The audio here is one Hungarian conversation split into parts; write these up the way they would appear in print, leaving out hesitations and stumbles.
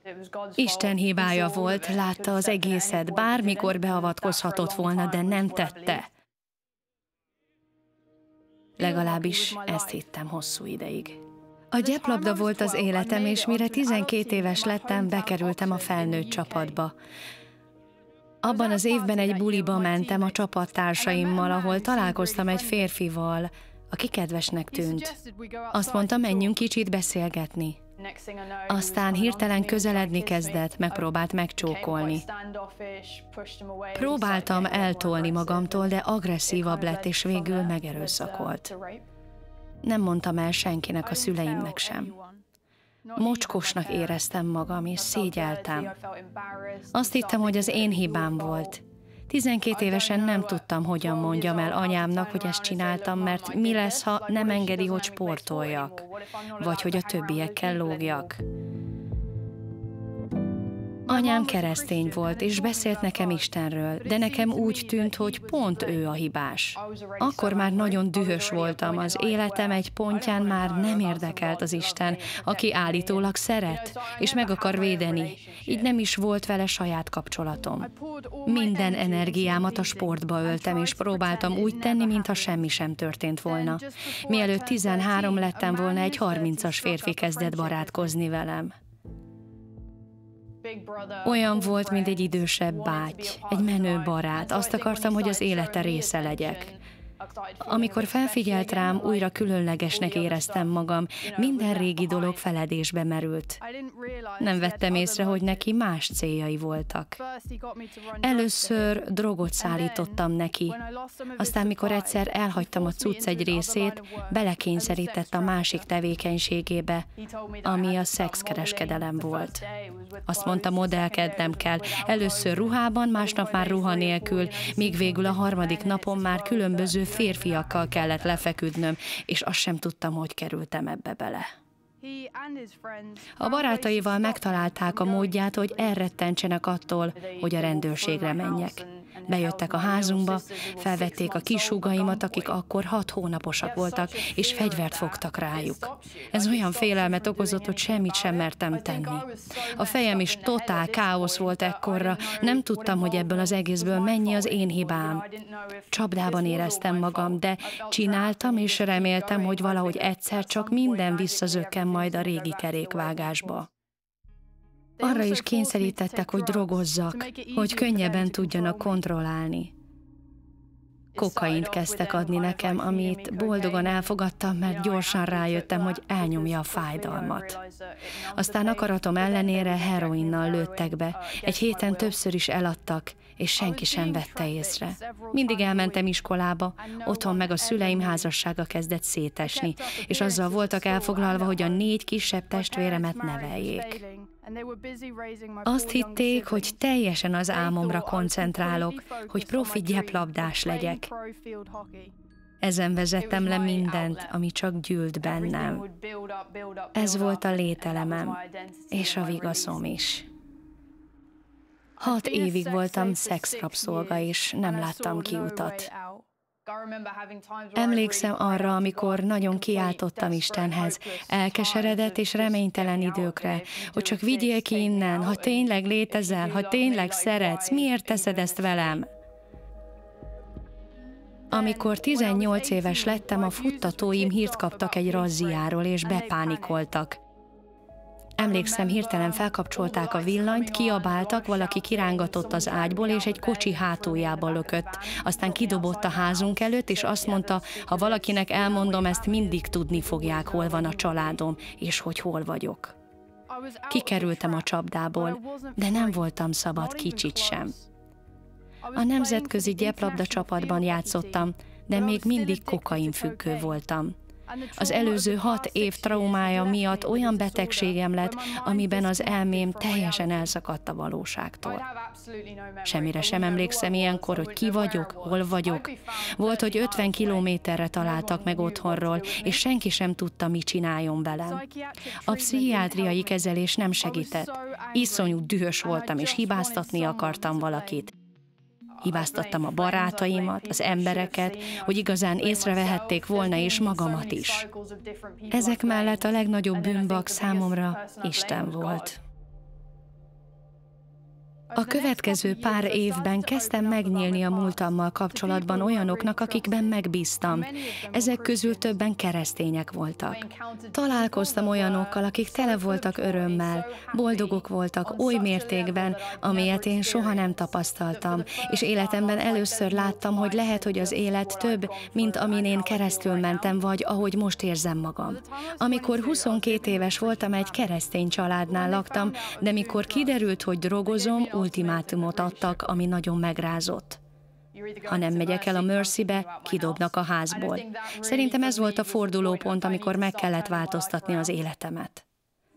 Isten hibája volt, látta az egészet, bármikor beavatkozhatott volna, de nem tette. Legalábbis ezt hittem hosszú ideig. A gyeplabda volt az életem, és mire 12 éves lettem, bekerültem a felnőtt csapatba. Abban az évben egy buliba mentem a csapattársaimmal, ahol találkoztam egy férfival, aki kedvesnek tűnt. Azt mondta, menjünk kicsit beszélgetni. Aztán hirtelen közeledni kezdett, megpróbált megcsókolni. Próbáltam eltolni magamtól, de agresszívabb lett, és végül megerőszakolt. Nem mondtam el senkinek, a szüleimnek sem. Mocskosnak éreztem magam, és szégyeltem. Azt hittem, hogy az én hibám volt. 12 évesen nem tudtam, hogyan mondjam el anyámnak, hogy ezt csináltam, mert mi lesz, ha nem engedi, hogy sportoljak, vagy hogy a többiekkel lógjak. Anyám keresztény volt, és beszélt nekem Istenről, de nekem úgy tűnt, hogy pont ő a hibás. Akkor már nagyon dühös voltam, az életem egy pontján már nem érdekelt az Isten, aki állítólag szeret, és meg akar védeni, így nem is volt vele saját kapcsolatom. Minden energiámat a sportba öltem, és próbáltam úgy tenni, mintha semmi sem történt volna. Mielőtt 13 lettem volna, egy 30-as férfi kezdett barátkozni velem. Olyan volt, mint egy idősebb báty, egy menő barát. Azt akartam, hogy az élete része legyek. Amikor felfigyelt rám, újra különlegesnek éreztem magam, minden régi dolog feledésbe merült. Nem vettem észre, hogy neki más céljai voltak. Először drogot szállítottam neki, aztán mikor egyszer elhagytam a cucc egy részét, belekényszerített a másik tevékenységébe, ami a szexkereskedelem volt. Azt mondta, modellkednem kell. Először ruhában, másnap már ruha nélkül, míg végül a harmadik napon már különböző férfiakkal kellett lefeküdnöm, és azt sem tudtam, hogy kerültem ebbe bele. A barátaival megtalálták a módját, hogy elrettentsenek attól, hogy a rendőrségre menjek. Bejöttek a házunkba, felvették a kis húgaimat, akik akkor 6 hónaposak voltak, és fegyvert fogtak rájuk. Ez olyan félelmet okozott, hogy semmit sem mertem tenni. A fejem is totál káosz volt ekkorra, nem tudtam, hogy ebből az egészből mennyi az én hibám. Csapdában éreztem magam, de csináltam, és reméltem, hogy valahogy egyszer csak minden visszazökken majd a régi kerékvágásba. Arra is kényszerítettek, hogy drogozzak, hogy könnyebben tudjanak kontrollálni. Kokaint kezdtek adni nekem, amit boldogan elfogadtam, mert gyorsan rájöttem, hogy elnyomja a fájdalmat. Aztán akaratom ellenére heroinnal lőttek be. Egy héten többször is eladtak, és senki sem vette észre. Mindig elmentem iskolába, otthon meg a szüleim házassága kezdett szétesni, és azzal voltak elfoglalva, hogy a 4 kisebb testvéremet neveljék. Azt hitték, hogy teljesen az álmomra koncentrálok, hogy profi gyeplabdás legyek. Ezen vezettem le mindent, ami csak gyűlt bennem. Ez volt a lételemem, és a vigaszom is. 6 évig voltam szexrabszolga, és nem láttam kiutat. Emlékszem arra, amikor nagyon kiáltottam Istenhez, elkeseredett és reménytelen időkre, hogy csak vigyél ki innen, ha tényleg létezel, ha tényleg szeretsz, miért teszed ezt velem? Amikor 18 éves lettem, a futtatóim hírt kaptak egy razziáról, és bepánikoltak. Emlékszem, hirtelen felkapcsolták a villanyt, kiabáltak, valaki kirángatott az ágyból, és egy kocsi hátuljába lökött. Aztán kidobott a házunk előtt, és azt mondta, ha valakinek elmondom, ezt mindig tudni fogják, hol van a családom, és hogy hol vagyok. Kikerültem a csapdából, de nem voltam szabad kicsit sem. A nemzetközi gyeplabda csapatban játszottam, de még mindig kokainfüggő voltam. Az előző 6 év traumája miatt olyan betegségem lett, amiben az elmém teljesen elszakadt a valóságtól. Semmire sem emlékszem ilyenkor, hogy ki vagyok, hol vagyok. Volt, hogy 50 kilométerre találtak meg otthonról, és senki sem tudta, mit csináljon velem. A pszichiátriai kezelés nem segített. Iszonyú dühös voltam, és hibáztatni akartam valakit. Hibáztattam a barátaimat, az embereket, hogy igazán észrevehették volna, és magamat is. Ezek mellett a legnagyobb bűnbak számomra Isten volt. A következő pár évben kezdtem megnyílni a múltammal kapcsolatban olyanoknak, akikben megbíztam. Ezek közül többen keresztények voltak. Találkoztam olyanokkal, akik tele voltak örömmel, boldogok voltak oly mértékben, amilyet én soha nem tapasztaltam, és életemben először láttam, hogy lehet, hogy az élet több, mint amin én keresztül mentem, vagy ahogy most érzem magam. Amikor 22 éves voltam, egy keresztény családnál laktam, de mikor kiderült, hogy drogozom, ultimátumot adtak, ami nagyon megrázott. Ha nem megyek el a Mercybe, kidobnak a házból. Szerintem ez volt a fordulópont, amikor meg kellett változtatni az életemet.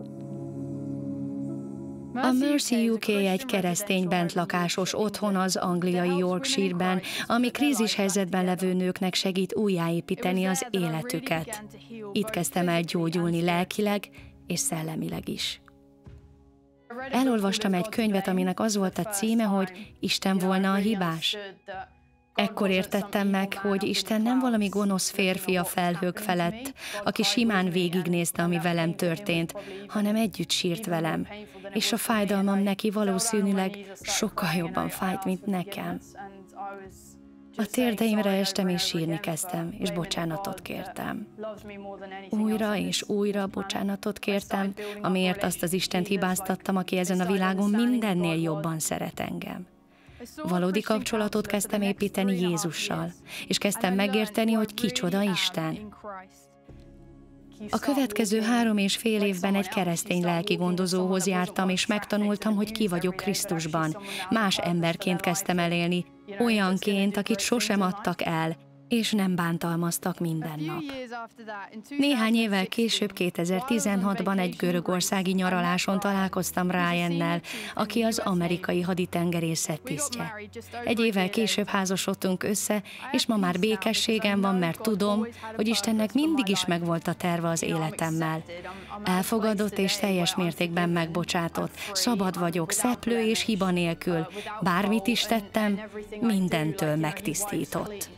A Mercy UK egy keresztény bentlakásos otthon az angliai Yorkshire-ben, ami krízishelyzetben levő nőknek segít újjáépíteni az életüket. Itt kezdtem el gyógyulni lelkileg és szellemileg is. Elolvastam egy könyvet, aminek az volt a címe, hogy Isten volna a hibás. Ekkor értettem meg, hogy Isten nem valami gonosz férfi a felhők felett, aki simán végignézte, ami velem történt, hanem együtt sírt velem, és a fájdalmam neki valószínűleg sokkal jobban fájt, mint nekem. A térdeimre estem, és sírni kezdtem, és bocsánatot kértem. Újra és újra bocsánatot kértem, amiért azt az Istent hibáztattam, aki ezen a világon mindennél jobban szeret engem. Valódi kapcsolatot kezdtem építeni Jézussal, és kezdtem megérteni, hogy kicsoda Isten. A következő 3,5 évben egy keresztény lelkigondozóhoz jártam, és megtanultam, hogy ki vagyok Krisztusban. Más emberként kezdtem el élni, olyanként, akit sosem adtak el, és nem bántalmaztak minden nap. Néhány évvel később, 2016-ban egy görögországi nyaraláson találkoztam Ryannel, aki az amerikai haditengerészet tisztje. Egy évvel később házasodtunk össze, és ma már békességem van, mert tudom, hogy Istennek mindig is megvolt a terve az életemmel. Elfogadott és teljes mértékben megbocsátott. Szabad vagyok, szeplő és hiba nélkül. Bármit is tettem, mindentől megtisztított.